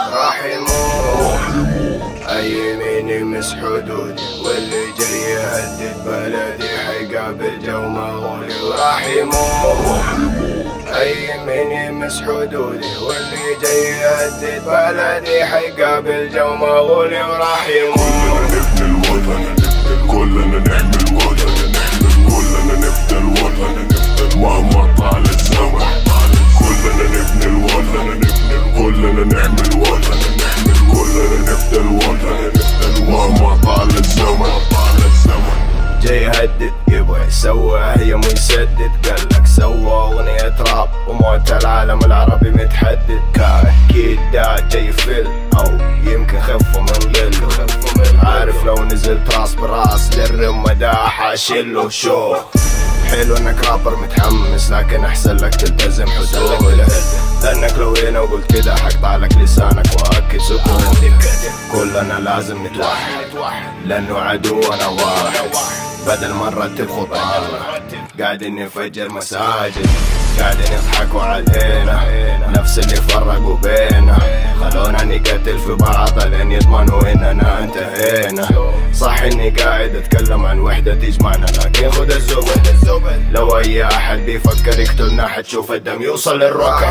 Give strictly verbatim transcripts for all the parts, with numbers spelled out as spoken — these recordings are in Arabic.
راح يموت. اي مين يمس حدودي واللي جاي يهدد بلدي حيقابل جو مغولي وراح يموت. اي مين يمس حدودي واللي جاي يهدد بلدي حيقابل جو مغولي وراح يموت. نبني الوطن كلنا نحمي الوطن، كلنا نفدى الوطن مهما طال الزمن، كلنا نبني الوطن، كلنا نحمي الوطن، كلنا نفدى الوطن مهما طال الزمن. جاي يهدد يبغى يسوى هي مو يسدد، قالك سوى اغنية راب وموت العالم العربي متحدد. كاكيد دا جاي فل او يمكن خفه من غله، عارف لو نزلت راس براس للرمة دا حاشله. شوف حلو انك رابر متحمس لكن احسن لك تلتزم حدودك، لانك لو هنا وقلت كده حقطع لك لسانك واكد سكوتك. كلنا لازم نتوحد لانه عدونا واحد، بدل ما نرتب خطانا قاعدين نفجر مساجد، قاعدين يضحكوا علينا نفس اللي فرقوا بينا، خلونا نقتل في بعض لين يضمنوا اننا انتهينا. صح اني قاعد اتكلم عن وحدة تجمعنا لكن خد الزبد، لو اي احد بيفكر يقتلنا حتشوف الدم يوصل للركب.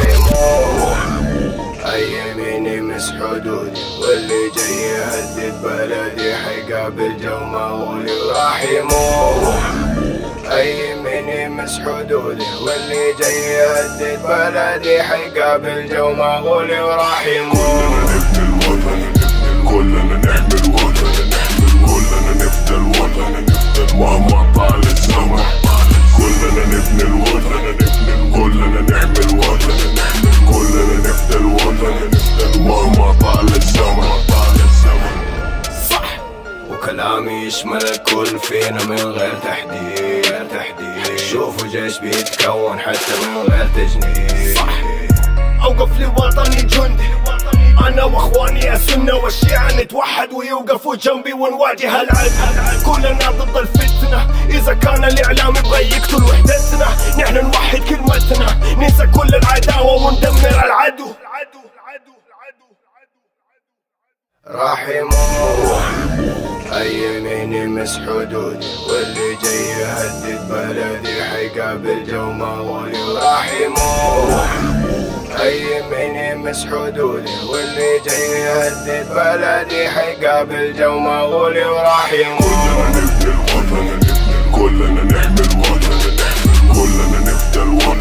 اي مين يمس حدودي واللي جاي يهدد بلدي حيقابل جو مغولي وراح يموت. اي مين يمس حدودي واللي جاي يهدد بلدي حيقابل جو مغولي وراح يموت. كلنا نبني الوطن، كلنا نحمي الوطن، كلنا نفدى الوطن مهما طال الزمن، كلنا نبني الوطن، كلنا نحمي الوطن، كلنا نفدى الوطن مهما طال الزمن. صح وكلامي يشمل الكل فينا من غير تحديد. شوفوا جيش بيتكون حتى من غير تجنيد. اوقف لوطني جندي انا واخواني السنة والشيعة، نتوحد ويوقفوا جنبي ونواجه العدو. كلنا ضد الفتنة، اذا كان الاعلام يبغى يقتل وحدتنا نحن نوحد كلمتنا، ننسى كل العداوة وندمر العدو. راح يموت. اي مين يمس حدودي واللي جاي يهدد بلدي حيقابل جو مغولي وراح يموت. اي مين يمس حدودي واللي جاي يهدد بلدي حيقابل جو مغولي وراح يموت. كلنا نبني الوطن، كلنا نحمي الوطن، كلنا نفدى الوطن